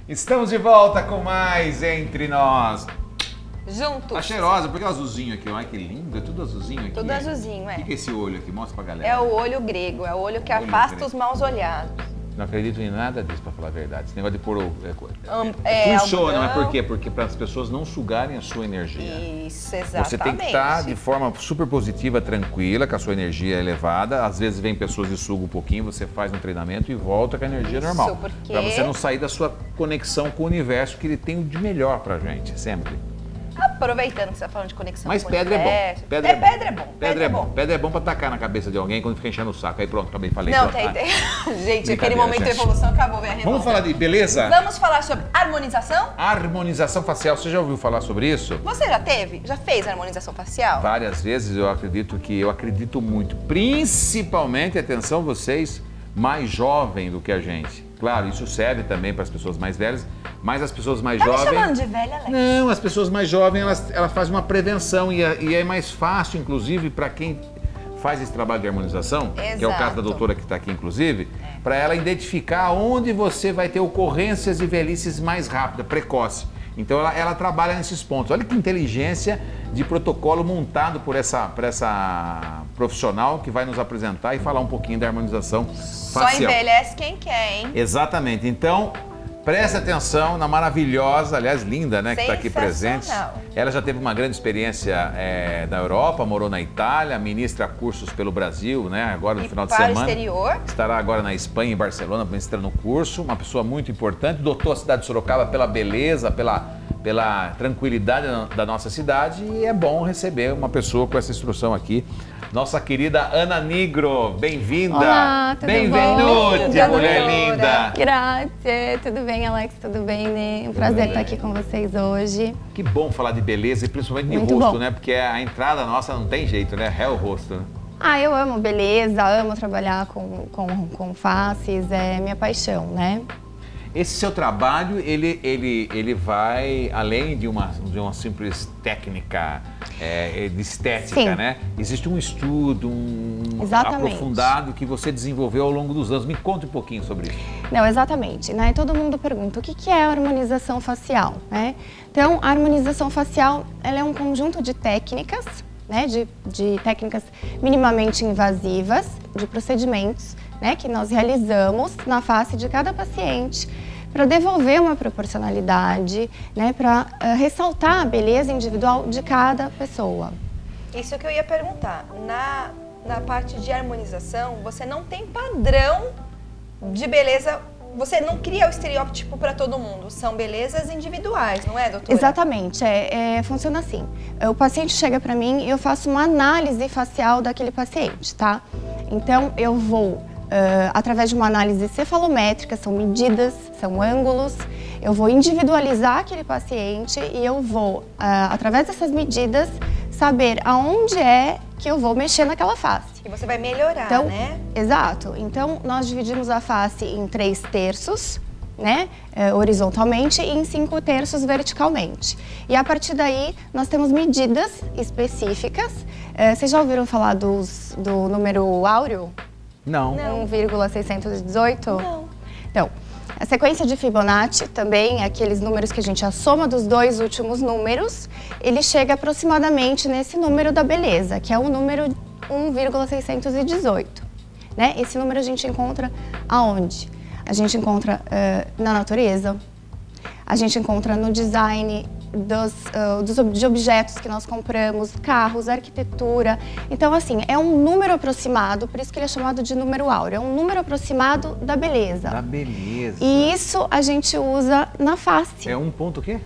Estamos de volta com mais Entre Nós. Juntos. Tá cheirosa, porque é azulzinho aqui, olha que lindo, é tudo azulzinho aqui. Tudo azulzinho, é. O que é esse olho aqui? Mostra pra galera. É o olho grego, é o olho que afasta os maus olhados. Não acredito em nada disso, pra falar a verdade. Esse negócio de pôr funciona, mas por quê? Porque para as pessoas não sugarem a sua energia. Isso, exatamente. Você tem que estar de forma super positiva, tranquila, com a sua energia elevada. Às vezes vem pessoas e sugam um pouquinho, você faz um treinamento e volta com a energia normal. Porque... Para você não sair da sua conexão com o universo, que ele tem o de melhor pra gente, sempre. Aproveitando que você está falando de conexão mas com o pedra universo. É bom. Pedra é bom. Pedra é bom pra tacar na cabeça de alguém quando fica enchendo o saco. Aí pronto, acabei, falei. Não, pronto. tem. Gente, aquele momento de evolução acabou, minha revolta. Vamos falar de beleza? Vamos falar sobre harmonização? Harmonização facial. Você já ouviu falar sobre isso? Você já teve? Já fez harmonização facial? Várias vezes. Eu acredito muito. Principalmente, atenção vocês, mais jovem do que a gente. Claro, isso serve também para as pessoas mais velhas, mas as pessoas mais jovens... Tá me chamando de velha, Alex? Não, as pessoas mais jovens, elas fazem uma prevenção e é mais fácil, inclusive, para quem faz esse trabalho de harmonização, exato, que é o caso da doutora que está aqui, inclusive, para ela identificar onde você vai ter ocorrências de velhices mais rápida, precoce. Então ela trabalha nesses pontos. Olha que inteligência de protocolo montado por essa profissional que vai nos apresentar e falar um pouquinho da harmonização facial. Só envelhece quem quer, hein? Exatamente. Então, preste atenção na maravilhosa, aliás, linda, né, que está aqui presente. Ela já teve uma grande experiência na Europa, morou na Itália, ministra cursos pelo Brasil, né, agora no final de semana. Para o exterior. Estará agora na Espanha, em Barcelona, ministrando curso. Uma pessoa muito importante, dotou a cidade de Sorocaba pela beleza, pela tranquilidade da nossa cidade, e é bom receber uma pessoa com essa instrução aqui. Nossa querida Ana Nigro, bem-vinda! Olá, tudo bem-vinda, mulher linda! Grazie, tudo bem, Alex? Tudo bem, né? Um prazer estar aqui com vocês hoje. Que bom falar de beleza e principalmente de rosto, né? Porque a entrada nossa não tem jeito, né? É o rosto, né? Ah, eu amo beleza, amo trabalhar com faces, é minha paixão, né? Esse seu trabalho, ele vai além de uma simples técnica de estética, sim, né? Existe um estudo, aprofundado que você desenvolveu ao longo dos anos. Me conta um pouquinho sobre isso. Não, exatamente, né? Todo mundo pergunta o que é a harmonização facial, né? Então, a harmonização facial, ela é um conjunto de técnicas, né? De técnicas minimamente invasivas, de procedimentos, né, que nós realizamos na face de cada paciente para devolver uma proporcionalidade, né, para ressaltar a beleza individual de cada pessoa. Isso que eu ia perguntar. Na parte de harmonização, você não tem padrão de beleza, você não cria o estereótipo para todo mundo, são belezas individuais, não é, doutora? Exatamente, funciona assim. O paciente chega para mim e eu faço uma análise facial daquele paciente, tá? Então, eu vou... através de uma análise cefalométrica, são medidas, são ângulos, eu vou individualizar aquele paciente e eu vou, através dessas medidas, saber aonde é que eu vou mexer naquela face. E você vai melhorar, então, né? Exato. Então, nós dividimos a face em 3 terços, né, horizontalmente, e em 5 terços verticalmente. E a partir daí, nós temos medidas específicas. Vocês já ouviram falar do número áureo? Não. 1,618? Não. Então, a sequência de Fibonacci também, aqueles números que a gente a soma dos 2 últimos números, ele chega aproximadamente nesse número da beleza, que é o número 1,618. Né? Esse número a gente encontra aonde? A gente encontra na natureza, a gente encontra no design de objetos que nós compramos, carros, arquitetura. Então, assim, é um número aproximado, por isso que ele é chamado de número áureo. É um número aproximado da beleza. Da beleza. E isso a gente usa na face. É um ponto o quê?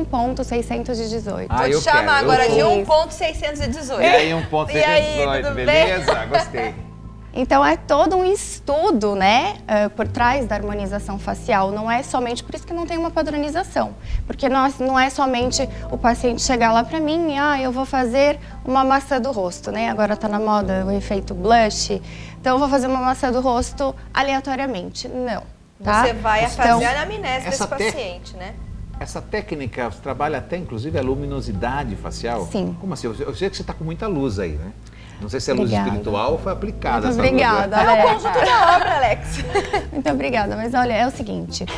1,618. Vou te chamar agora de 1,618. E aí, 1,618, e aí, beleza? Gostei. Então, é todo um estudo, né, por trás da harmonização facial. Não é somente, por isso que não tem uma padronização. Porque não é somente o paciente chegar lá pra mim e, eu vou fazer uma maçã do rosto, né? Agora tá na moda o efeito blush. Então, eu vou fazer uma maçã do rosto aleatoriamente. Não, tá? Você vai fazer a anamnese desse paciente, né? Essa técnica, você trabalha até, inclusive, a luminosidade facial? Sim. Como assim? Eu sei que você tá com muita luz aí, né? Não sei se é luz espiritual ou foi aplicada. Muito obrigada, Alex. É o conjunto da obra, Alex. Muito obrigada, mas olha, é o seguinte,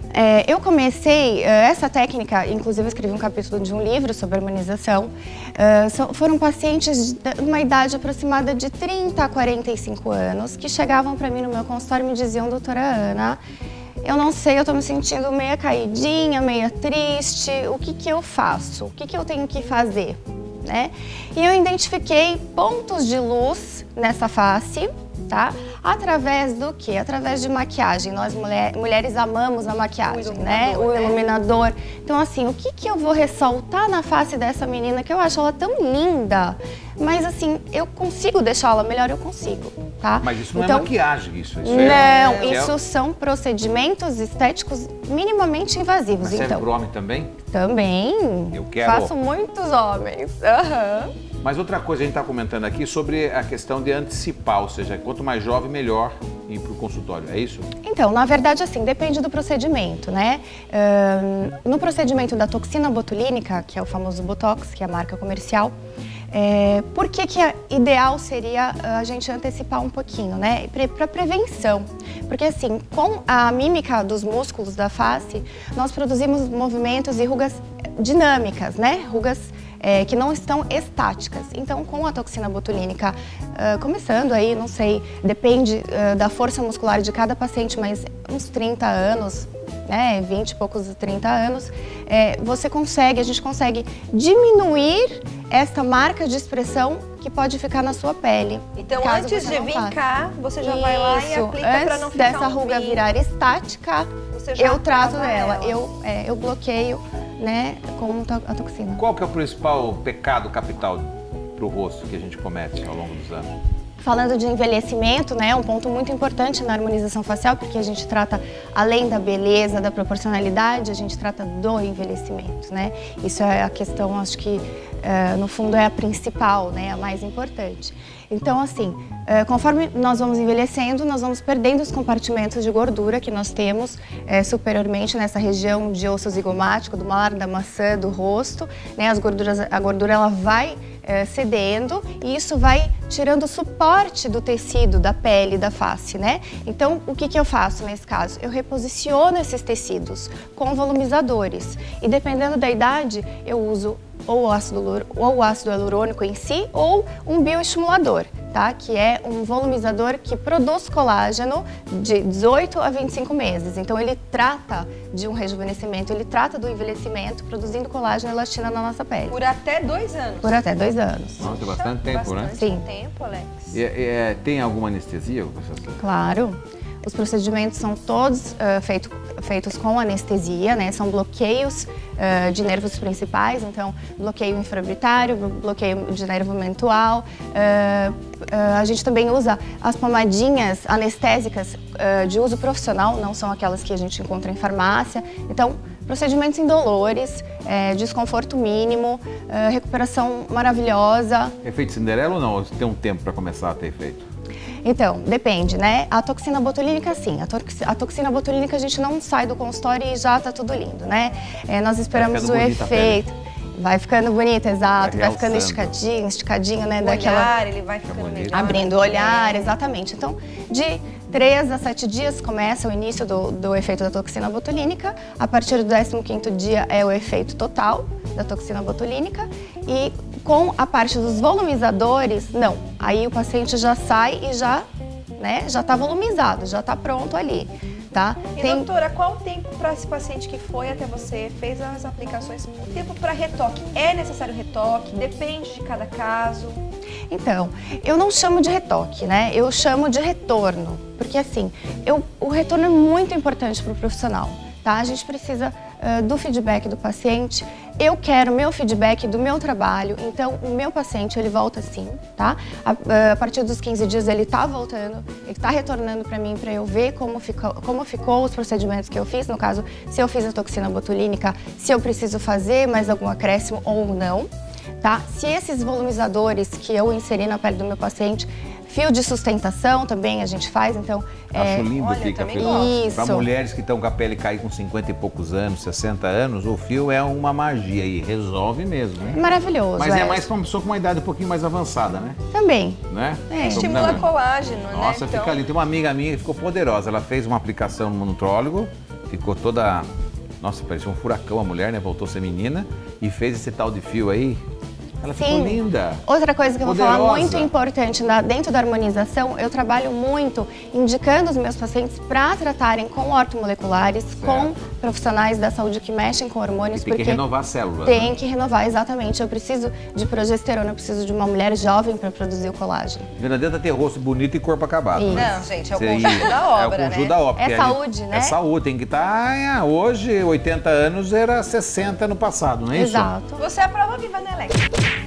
eu comecei essa técnica, inclusive eu escrevi um capítulo de um livro sobre harmonização. Foram pacientes de uma idade aproximada de 30 a 45 anos que chegavam para mim no meu consultório e me diziam: doutora Ana, eu não sei, eu tô me sentindo meia caidinha, meia triste, o que eu faço? O que eu tenho que fazer? Né? E eu identifiquei pontos de luz nessa face, tá? Através do quê? Através de maquiagem. Nós mulheres amamos a maquiagem, né? O iluminador. Então, assim, o que eu vou ressaltar na face dessa menina que eu acho ela tão linda, mas assim, eu consigo deixá-la melhor? Eu consigo, tá? Mas isso não então, é maquiagem, isso não, isso são procedimentos estéticos minimamente invasivos. Mas serve então, pro homem também? Também. Eu quero. Faço muitos homens. Uhum. Mas outra coisa, a gente está comentando aqui sobre a questão de antecipar, ou seja, quanto mais jovem, melhor ir para o consultório, é isso? Então, na verdade, assim, depende do procedimento, né? No procedimento da toxina botulínica, que é o famoso Botox, que é a marca comercial, por que ideal seria a gente antecipar um pouquinho, né? Para prevenção. Porque assim, com a mímica dos músculos da face, nós produzimos movimentos e rugas dinâmicas, né? Rugas que não estão estáticas. Então, com a toxina botulínica, começando aí, não sei, depende da força muscular de cada paciente, mas uns 30 anos, né, 20 e poucos, 30 anos, a gente consegue diminuir esta marca de expressão que pode ficar na sua pele. Então, antes de vir cá, você já vai lá e aplica para não ficar dessa ruga virar estática, eu trato dela, eu bloqueio, né, com a toxina. Qual que é o principal pecado capital para o rosto que a gente comete ao longo dos anos? Falando de envelhecimento, né, um ponto muito importante na harmonização facial, porque a gente trata, além da beleza, da proporcionalidade, a gente trata do envelhecimento, né? Isso é a questão, acho que, no fundo, é a principal, né, a mais importante. Então, assim, conforme nós vamos envelhecendo, nós vamos perdendo os compartimentos de gordura que nós temos superiormente nessa região de osso zigomático, do malar da maçã, do rosto, né? A gordura ela vai cedendo e isso vai tirando o suporte do tecido, da pele, da face, né? Então, o que eu faço nesse caso? Eu reposiciono esses tecidos com volumizadores e dependendo da idade, eu uso ou o ácido hialurônico em si ou um bioestimulador, tá? Que é um volumizador que produz colágeno de 18 a 25 meses. Então, ele trata de um rejuvenescimento, ele trata do envelhecimento, produzindo colágeno e elastina na nossa pele. Por até 2 anos? Por até 2 anos. Nossa, é bastante tempo, né? Sim. Tempo, Alex. Tem alguma anestesia? Claro. Os procedimentos são todos feitos com anestesia, né? São bloqueios de nervos principais, então bloqueio infraorbitário, bloqueio de nervo mental. A gente também usa as pomadinhas anestésicas de uso profissional, não são aquelas que a gente encontra em farmácia. Então, procedimentos indolores, desconforto mínimo, recuperação maravilhosa. Efeito Cinderela ou não? Ou tem um tempo para começar a ter efeito? Então, depende, né? A toxina botulínica, sim. A toxina botulínica a gente não sai do consultório e já tá tudo lindo, né? Nós esperamos o efeito. Vai ficando bonita, exato. Vai ficando esticadinho, né? O olhar, ele vai ficando melhor. Abrindo o olhar, exatamente. Então, de 3 a 7 dias começa o início do efeito da toxina botulínica. A partir do 15º dia é o efeito total da toxina botulínica. E com a parte dos volumizadores, não. Aí o paciente já sai e já tá volumizado, já tá pronto ali, tá? E doutora, qual o tempo para esse paciente que foi até você, fez as aplicações, o tempo para retoque? É necessário retoque? Depende de cada caso? Então, eu não chamo de retoque, né? Eu chamo de retorno, porque assim, o retorno é muito importante para o profissional, tá? A gente precisa do feedback do paciente. Eu quero meu feedback do meu trabalho, então o meu paciente ele volta sim, tá? A partir dos 15 dias ele tá voltando, ele tá retornando para mim para eu ver como ficou os procedimentos que eu fiz, no caso, se eu fiz a toxina botulínica, se eu preciso fazer mais algum acréscimo ou não, tá? Se esses volumizadores que eu inseri na pele do meu paciente, fio de sustentação também a gente faz, então... Acho lindo fica fio. Isso. Para mulheres que estão com a pele cair com 50 e poucos anos, 60 anos, o fio é uma magia e resolve mesmo, né? Maravilhoso. Mas é mais para uma pessoa com uma idade um pouquinho mais avançada, né? Também. Né? Estimula colágeno, né? Nossa, fica lindo. Tem uma amiga minha que ficou poderosa, ela fez uma aplicação no nutrólogo ficou toda... Nossa, parecia um furacão a mulher, né? Voltou a ser menina e fez esse tal de fio aí. Ela ficou linda. Outra coisa que eu vou falar Poderosa. muito importante dentro da harmonização, eu trabalho muito indicando os meus pacientes para tratarem com ortomoleculares, com profissionais da saúde que mexem com hormônios. E tem que renovar as células. Tem né? que renovar, exatamente. Eu preciso de progesterona, eu preciso de uma mulher jovem para produzir o colágeno. Verdadeira ter rosto bonito e corpo acabado. Isso. Né? Não, gente, é o Você conjunto da obra, É o conjunto né? da obra. É porque saúde, né? É saúde, tem que estar... hoje, 80 anos era 60 no passado, não é isso? Exato. Você é a prova viva, né, Alex?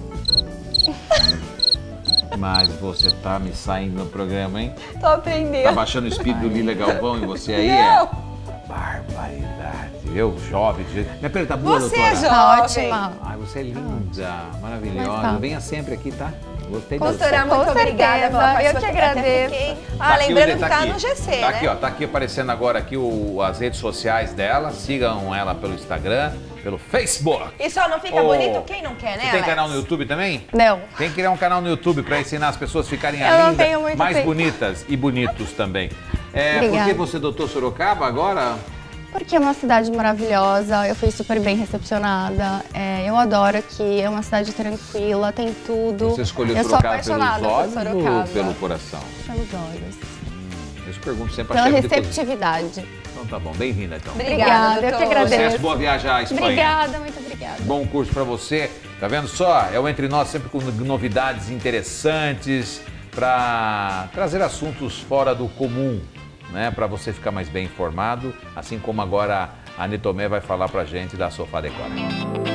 Mas você tá me saindo no programa, hein? Tô aprendendo. Tá baixando o espírito do Lila Galvão em você aí? Não. É? Barbaridade. Eu, jovem, de jeito... Minha pele tá boa, Você doutora? é jovem. Tá ótima. Ai, você é linda, maravilhosa. Mas tá. Venha sempre aqui, tá? Gostei Consultora, você. muito Com obrigada certeza, pela eu que participação. agradeço. Até porque- Tá aqui o lembrando dedo, que tá aqui. no GC, Tá né? aqui, ó. Tá aqui aparecendo agora aqui as redes sociais dela. Sigam ela pelo Instagram, pelo Facebook. E só não fica Ô, bonito quem não quer, né, Você tem Alex? canal no YouTube também? Não. Tem que criar um canal no YouTube para ensinar as pessoas a ficarem Eu não lindas, tenho muito mais tempo. bonitas e bonitos também. Por Obrigada. que você adotou Sorocaba agora? Porque é uma cidade maravilhosa, eu fui super bem recepcionada, eu adoro aqui, é uma cidade tranquila, tem tudo. Você escolheu eu sou Sorocaba pelos apaixonada olhos por ou Sorocaba. pelo coração? Pelos olhos. Eu te pergunto sempre a Pela chefe de cozinha. receptividade. Então tá bom, bem-vinda então. Obrigada, eu que doutor. agradeço. Sucesso, boa viagem à Espanha. Obrigada, muito obrigada. Bom curso para você. Tá vendo só? É o Entre Nós sempre com novidades interessantes para trazer assuntos fora do comum, né? Para você ficar mais bem informado, assim como agora a Netomé vai falar pra gente da Sofá Decora.